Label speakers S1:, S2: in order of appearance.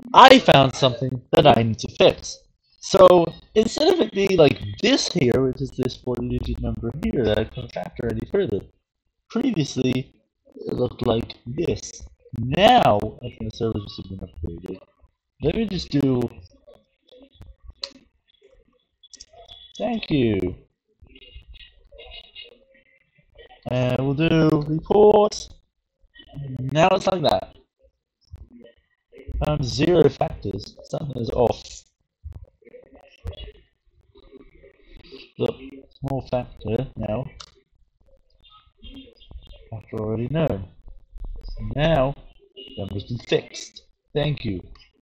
S1: I found something that I need to fix. So instead of it being like this here, which is this 40-digit number here that I couldn't factor any further, previously it looked like this. Now I think the server's just been upgraded. Let me just do thank you. And we'll do report. Now it's like that. Found 0 factors. Something is off. Look, small factor now. Factor already known. Now, that has been fixed. Thank you.